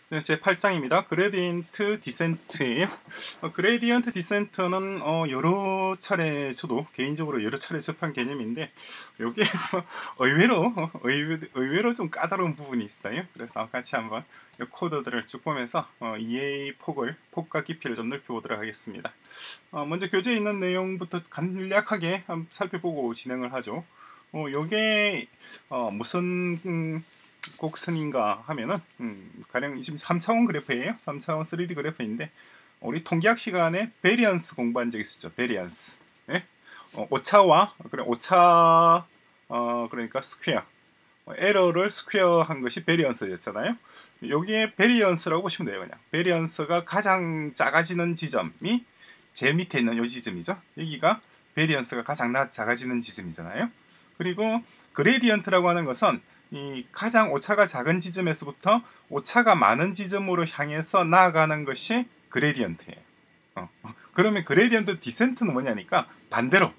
네, 제 8장입니다. 그레디언트 디센트예요. 그레디언트 디센트는 여러 차례 저도 개인적으로 여러 차례 접한 개념인데 이게 의외로 좀 까다로운 부분이 있어요. 그래서 같이 한번 이 코드들을 쭉 보면서 이해의 폭과 깊이를 좀 넓혀보도록 하겠습니다. 먼저 교재에 있는 내용부터 간략하게 한번 살펴보고 진행을 하죠. 요게 무슨 곡선인가 하면은 가령 지금 3차원 그래프예요. 3차원 3D 그래프인데 우리 통계학 시간에 베리언스 공부한 적 있었죠. 베리언스. 예? 오차와 그래 오차 그러니까 스퀘어 에러를 스퀘어한 것이 베리언스였잖아요. 여기에 베리언스라고 보시면 돼요. 그냥 베리언스가 가장 작아지는 지점이 제일 밑에 있는 이 지점이죠. 여기가 베리언스가 가장 작아지는 지점이잖아요. 그리고 그레디언트라고 하는 것은 이 가장 오차가 작은 지점에서부터 오차가 많은 지점으로 향해서 나아가는 것이 그레디언트예요. 그러면 그레디언트 디센트는 뭐냐니까 반대로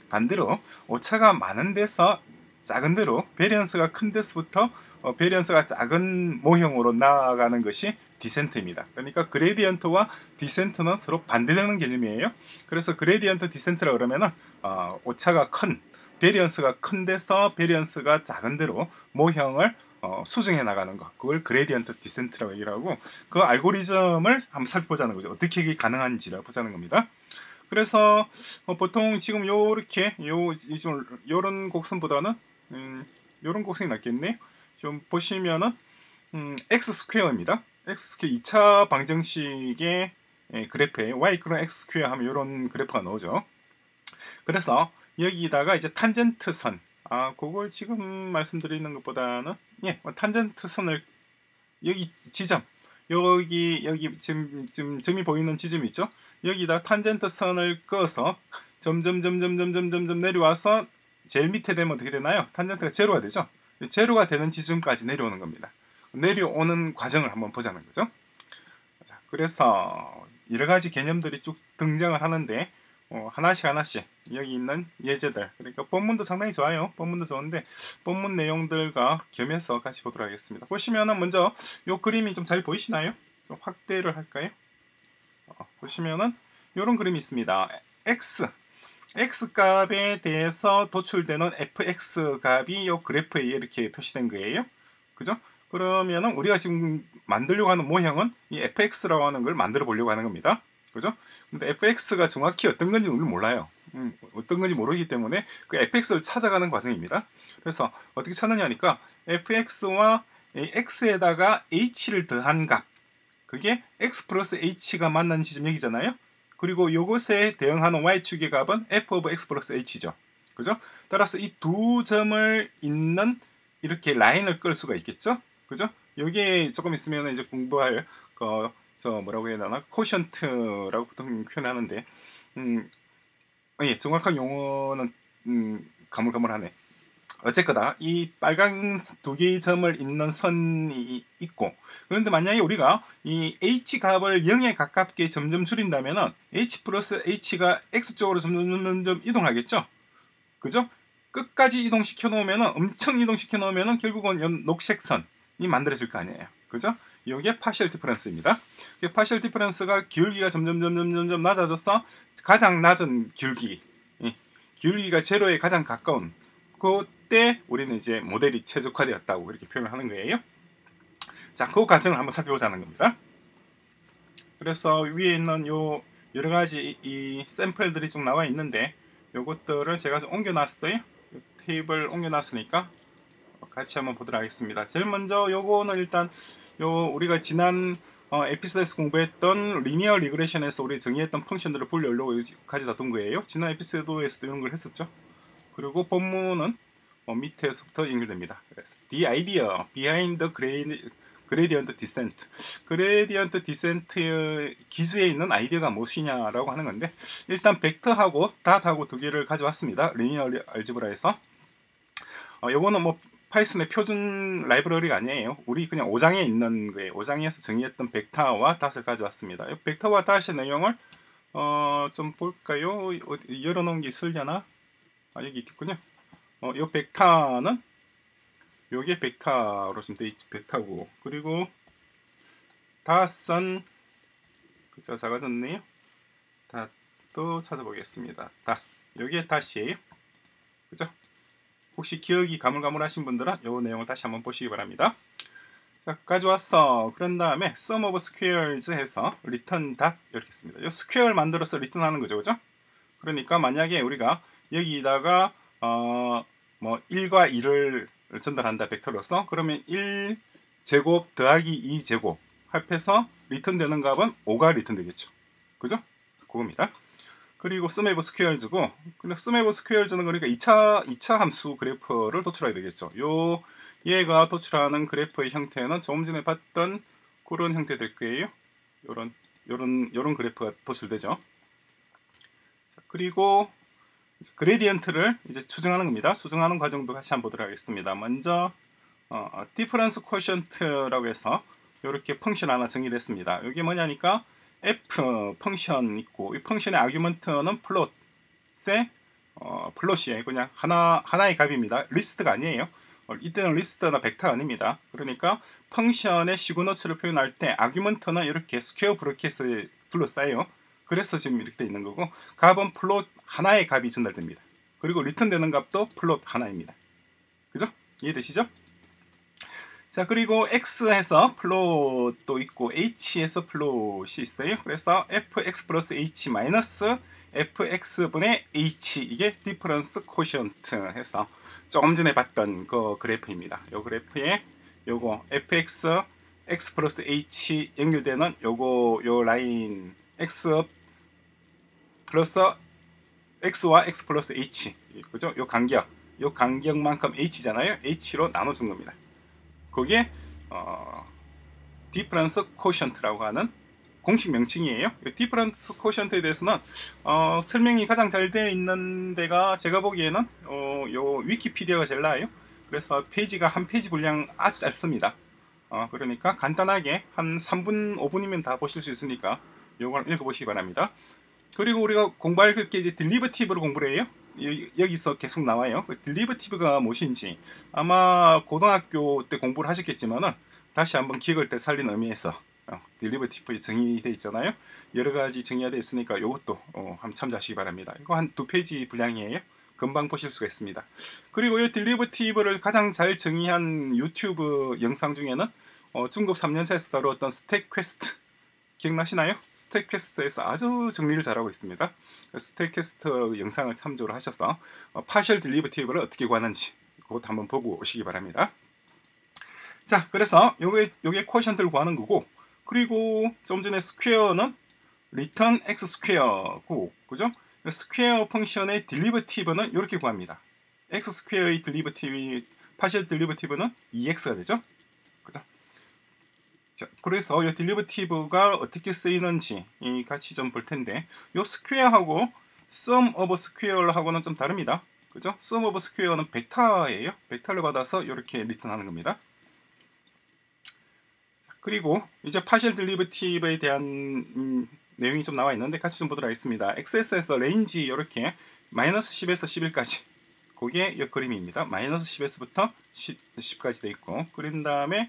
오차가 많은 데서 작은 데로 베리언스가 큰 데서부터 베리언스가 작은 모형으로 나아가는 것이 디센트입니다. 그러니까 그레디언트와 디센트는 서로 반대되는 개념이에요. 그래서 그레디언트 디센트라 그러면은 오차가 큰 베리언스가 큰 데서 베리언스가 작은 데로 모형을 수정해 나가는 것, 그걸 그레디언트 디센트라고 얘기를 하고 그 알고리즘을 한번 살펴보자는 거죠. 어떻게 이게 가능한지를 보자는 겁니다. 그래서 보통 지금 요렇게 요런 곡선보다는 요런 곡선이 낫겠네. 좀 보시면은 x 스퀘어입니다. x 스퀘어 2차 방정식의 그래프에 y 이퀄 x 스퀘어 하면 요런 그래프가 나오죠. 그래서 여기다가 이제 탄젠트 선, 그걸 지금 말씀드리는 것보다는 탄젠트 선을 여기 지점, 여기 지금 점이 보이는 지점이 있죠. 여기다 탄젠트 선을 그어서 점점 내려와서 제일 밑에 되면 어떻게 되나요? 탄젠트가 제로가 되죠. 제로가 되는 지점까지 내려오는 겁니다. 내려오는 과정을 한번 보자는 거죠. 자, 그래서 여러 가지 개념들이 쭉 등장을 하는데 하나씩 여기 있는 예제들, 그러니까 본문도 상당히 좋아요. 본문도 좋은데 본문 내용들과 겸해서 같이 보도록 하겠습니다. 보시면은 먼저 이 그림이 좀 잘 보이시나요? 좀 확대를 할까요? 보시면은 이런 그림이 있습니다. x 값에 대해서 도출되는 fx 값이 이 그래프에 이렇게 표시된 거예요. 그죠? 그러면은 우리가 지금 만들려고 하는 모형은 이 fx라고 하는 걸 만들어 보려고 하는 겁니다. 그죠? 근데 fx가 정확히 어떤 건지 우리는 몰라요. 어떤 건지 모르기 때문에 그 fx를 찾아가는 과정입니다. 그래서 어떻게 찾느냐니까 fx와 x에다가 h를 더한 값, 그게 x 플러스 h가 만나는 지점 여기잖아요. 그리고 이것에 대응하는 y축의 값은 f of x 플러스 h죠. 그죠? 따라서 이 두 점을 잇는 이렇게 라인을 끌 수가 있겠죠. 그죠? 여기에 조금 있으면 이제 공부할 뭐라고 해야 되나, 코션트라고 보통 표현하는데 정확한 용어는 가물가물하네. 어쨌거나 이 빨간 두 개의 점을 잇는 선이 있고, 그런데 만약에 우리가 이 h 값을 0에 가깝게 점점 줄인다면은 h 플러스 h가 x쪽으로 점점 이동하겠죠. 그죠? 끝까지 이동시켜 놓으면은, 엄청 이동시켜 놓으면은 결국은 녹색 선이 만들어질 거 아니에요. 그죠? 이게 파셜 디퍼런스입니다. 파셜 디퍼런스가 기울기가 점점 낮아져서 가장 낮은 기울기가 제로에 가장 가까운 그때 우리는 이제 모델이 최적화되었다고 이렇게 표현을 하는 거예요. 자, 그 과정을 한번 살펴보자는 겁니다. 그래서 위에 있는 요 여러 가지 이 샘플들이 좀 나와 있는데 요것들을 제가 좀 옮겨놨어요. 테이블 옮겨놨으니까 같이 한번 보도록 하겠습니다. 제일 먼저 요거는 일단 우리가 지난 에피소드에서 공부했던 리니어 리그레션에서 우리 정의했던 펑션들을 분류하려고 가져다 둔 거예요. 지난 에피소드에서도 이런 걸 했었죠. 그리고 본문은 밑에서부터 연결됩니다. The idea behind the gradient descent. gradient descent의 기지에 있는 아이디어가 무엇이냐라고 하는 건데, 일단 벡터하고 닷하고 두 개를 가져왔습니다. 리니어 알제브라에서. 요거는 파이썬의 표준 라이브러리가 아니에요. 우리 그냥 5장에 있는 거예요. 5장에서 정의했던 벡터와 닷을 가져왔습니다. 이 벡터와 닷의 내용을 좀 볼까요? 열어놓은 게 있으려나? 여기 있겠군요. 이 벡터는 요게 벡터로 지금 돼 있죠. 벡터고, 그리고 닷선 그죠? 작아졌네요. 닷도 찾아보겠습니다. 닷 여기에 닷이에요. 그죠? 혹시 기억이 가물가물하신 분들은 이 내용을 다시 한번 보시기 바랍니다. 자, 가져왔어. 그런 다음에 sum of squares 해서 return dot 이렇게 씁니다. 이 스퀘어를 만들어서 리턴하는 거죠, 그죠? 그러니까 만약에 우리가 여기다가 뭐 1과 2를 전달한다 벡터로서 그러면 1제곱 더하기 2제곱 합해서 리턴되는 값은 5가 리턴되겠죠, 그죠? 그겁니다. 그리고 sum of squares고, sum of squares는 그러니까 2차 함수 그래프를 도출해야 되겠죠. 얘가 도출하는 그래프의 형태는 조금 전에 봤던 그런 형태 될 거예요. 요런 그래프가 도출되죠. 자, 그리고 그레디언트를 이제 추정하는 겁니다. 추정하는 과정도 같이 한번 보도록 하겠습니다. 먼저 difference quotient라고 해서 이렇게 펑션 하나 정의를 했습니다. 이게 뭐냐니까 f 펑션 있고 이 펑션의 아규먼트는 플롯의 플롯이에요. 그냥 하나의 값입니다. 리스트가 아니에요. 이때는 리스트나 벡터가 아닙니다. 그러니까 펑션의 시그너처를 표현할 때 아규먼트는 이렇게 스퀘어 브래킷을 둘러싸요. 그래서 지금 이렇게 되어 있는 거고 값은 플롯 하나의 값이 전달됩니다. 그리고 리턴되는 값도 플롯 하나입니다. 그죠? 이해되시죠? 자, 그리고 x에서 플롯도 있고 h에서 플롯이 있어요. 그래서 fx 플러스 h 마이너스 fx분의 h 이게 디퍼런스 코션트 해서 조금 전에 봤던 그 그래프입니다. 요 그래프에 요거 fx x 플러스 h 연결되는 요 라인 x 플러스 x와 x 플러스 h 그죠? 요 간격만큼 h잖아요. h로 나눠준 겁니다. 그게 디퍼런스 코션트라고 하는 공식 명칭이에요. 디퍼런스 코션트에 대해서는 설명이 가장 잘 되어 있는 데가 제가 보기에는 요 위키피디아가 제일 나아요. 그래서 페이지가 한 페이지 분량 아주 짧습니다. 그러니까 간단하게 한 3분 5분이면 다 보실 수 있으니까 요걸 읽어보시기 바랍니다. 그리고 우리가 공부할 게 이제 딜리버티브로 공부를 해요. 여기서 계속 나와요. 딜리버티브가 무엇인지 아마 고등학교 때 공부를 하셨겠지만은 다시 한번 기억을 때 살린 의미에서 딜리버티브에 정의되어 있잖아요. 여러 가지 정의가 되어 있으니까 이것도 한번 참조하시기 바랍니다. 이거 한 2페이지 분량이에요. 금방 보실 수가 있습니다. 그리고 이 딜리버티브를 가장 잘 정의한 유튜브 영상 중에는 중급 3년차에서 다루었던 스택 퀘스트 기억나시나요? 스택 퀘스트에서 아주 정리를 잘하고 있습니다. 스택 퀘스트 영상을 참조를 하셔서 파셜 딜리버티브를 어떻게 구하는지 그것도 한번 보고 오시기 바랍니다. 자, 그래서 요게 쿼션트를 구하는 거고, 그리고 좀 전에 스퀘어는 return x 스퀘어고, 그죠? 스퀘어 펑션의 딜리버티브는 이렇게 구합니다. x 스퀘어의 딜리버티브 파셜 딜리버티브는 2x가 되죠. 그죠? 자, 그래서 이 딜리버티브가 어떻게 쓰이는지 같이 좀 볼 텐데, 이 스퀘어하고 sum of square하고는 좀 다릅니다. 그죠? sum of square는 벡터예요. 벡터를 받아서 이렇게 리턴하는 겁니다. 그리고 이제 파셜 딜리버티브에 대한 내용이 좀 나와 있는데 같이 좀 보도록 하겠습니다. XS에서 레인지 이렇게 마이너스 10에서 11까지 그게 이 그림입니다. 마이너스 10에서부터 10까지 돼 있고, 그린 다음에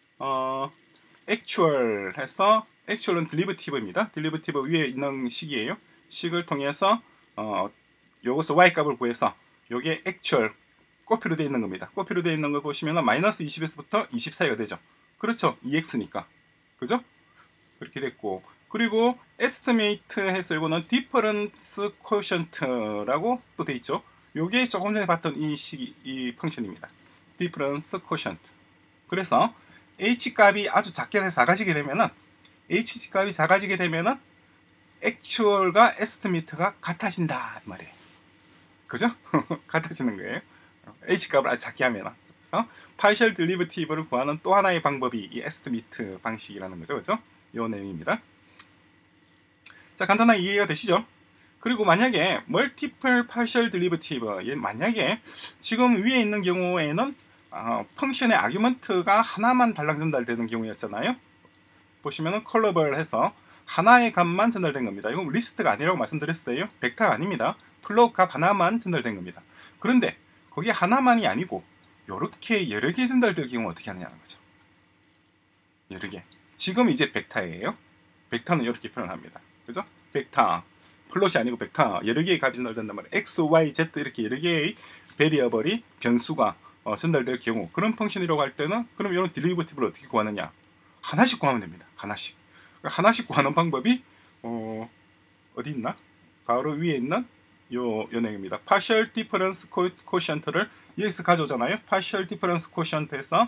액츄얼 해서 액츄얼은 딜리버티브입니다. 딜리버티브 위에 있는 식이에요. 식을 통해서 요것을 y 값을 구해서 요게 액츄얼 꼬피로 되어 있는 겁니다. 꼬피로 되어 있는 거 보시면 마이너스 20에서부터 20 사이가 되죠. 그렇죠. 2x니까. 그죠? 그렇게 됐고, 그리고 estimate 해서 이거는 difference quotient라고 또 돼 있죠. 요게 조금 전에 봤던 이 펑션입니다. difference quotient. 그래서 h 값이 아주 작아지게 되면은 h 값이 작아지게 되면은 actual과 estimate가 같아진다 말이에요. 그죠? 같아지는 거예요. h 값을 아주 작게 하면은. 그래서 파셜 딜리버티브를 구하는 또 하나의 방법이 이 estimate 방식이라는 거죠. 그죠? 이 내용입니다. 자, 간단하게 이해가 되시죠? 그리고 만약에 multiple partial derivative, 만약에 지금 위에 있는 경우에는 펑션의 아규먼트가 하나만 달랑 전달되는 경우였잖아요. 보시면은 컬러블 해서 하나의 값만 전달된 겁니다. 이건 리스트가 아니라고 말씀드렸어요. 벡터가 아닙니다. 플롯 값 하나만 전달된 겁니다. 그런데 거기 하나만이 아니고 이렇게 여러 개 전달될 경우 어떻게 하느냐는 거죠. 여러 개. 지금 이제 벡터예요. 벡터는 이렇게 표현합니다. 그죠? 벡터 플롯이 아니고 벡터 여러 개의 값이 전달된단 말이에요. x, y, z 이렇게 여러 개의 베리어블이 변수가 전달될 경우 그런 펑션이라고 할 때는 그럼 이런 데리베이티브를 어떻게 구하느냐? 하나씩 구하면 됩니다. 하나씩 구하는 방법이 어디 있나? 바로 위에 있는 요 내용입니다. partial difference quotient를 EX 가져오잖아요. partial difference quotient에서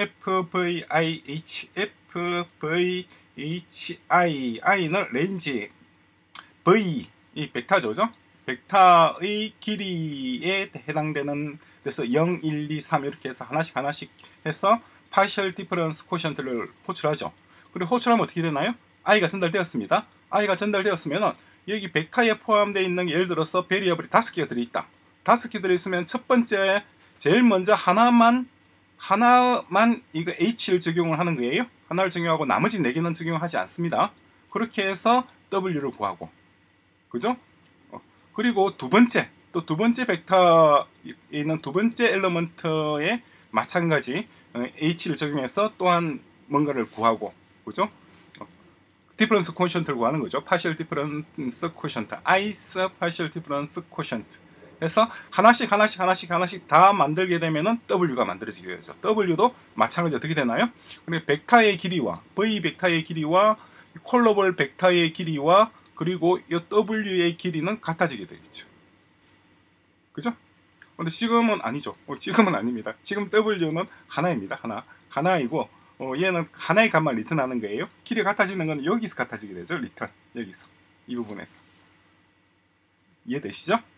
FVIH, I는 레인지 V 이 벡터죠, 벡터의 길이에 해당되는 데서 0, 1, 2, 3 이렇게 해서 하나씩 해서 partial difference quotient를 호출하죠. 그리고 호출하면 어떻게 되나요? i가 전달되었습니다. i가 전달되었으면 여기 벡터에 포함되어 있는 게 예를 들어서 베리어블이 5개가 들어있다. 5개 들어있으면 첫 번째 제일 먼저 하나만 이거 h를 적용을 하는 거예요. 하나를 적용하고 나머지 4개는 적용하지 않습니다. 그렇게 해서 w를 구하고, 그죠? 그리고 두 번째 벡터에 있는 두 번째 엘리먼트에 마찬가지 h를 적용해서 또한 뭔가를 구하고, 그죠? 디퍼런스 퀘션트를 구하는 거죠. 파셜 디퍼런스 퀘션트, i's 파셜 디퍼런스 퀘션트 해서 하나씩 다 만들게 되면은 w가 만들어지게 되죠. w도 마찬가지 어떻게 되나요? 그리고 벡터의 길이와 v 벡터의 길이와 콜러벌 벡터의 길이와 그리고 이 w의 길이는 같아지게 되겠죠. 그죠? 근데 지금은 아니죠. 지금은 아닙니다. 지금 w는 하나입니다. 하나이고 얘는 하나의 값만 리턴하는 거예요. 길이 같아지는 건 여기서 같아지게 되죠. 리턴 여기서 이 부분에서 이해되시죠?